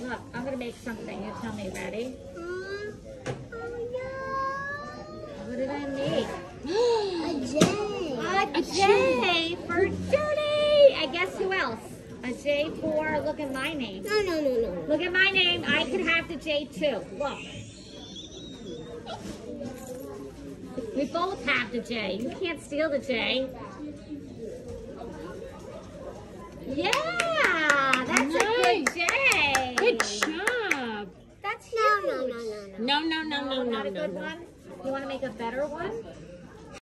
Look, I'm going to make something. You tell me. Ready? What did I make? A J for Journee. And guess who else? A J for, look at my name. No. Look at my name. I can have the J too. Look. We both have the J. You can't steal the J. Yeah, that's a good J. Good job. That's huge. No. Not a good one? You want to make a better one?